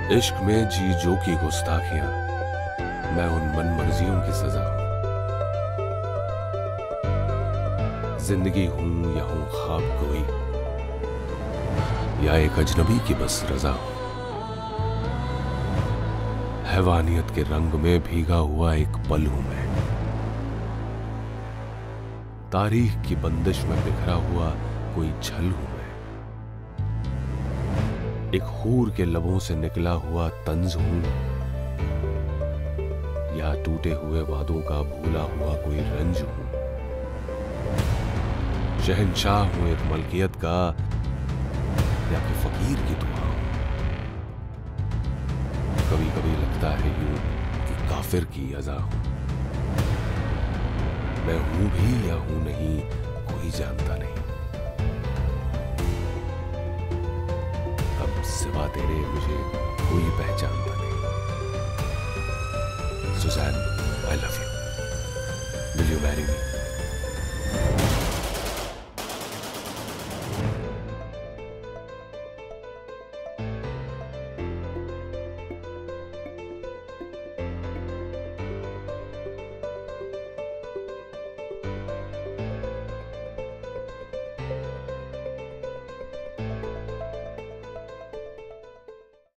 इश्क में जी जो की गुस्ताखियां, मैं उन मनमर्जियों की सजा हूं। जिंदगी हूं या हूं ख्वाब कोई, या एक अजनबी की बस रजा हूं। हैवानियत के रंग में भीगा हुआ एक पल हूं मैं, तारीख की बंदिश में बिखरा हुआ कोई छल हूं मैं। एक हूर के लबों से निकला हुआ तंज हूं, या टूटे हुए वादों का भूला हुआ कोई रंज हूं। शहंशाह हूं एक मलकियत का, या कि फकीर की दुआ हूं। कभी कभी लगता है यूं कि काफिर की अज़ा हूं। मैं हूं भी या हूं नहीं कोई जानता नहीं। अब सिवा तेरे मुझे कोई पहचानता नहीं। Suzanne, I love you. Will you marry me?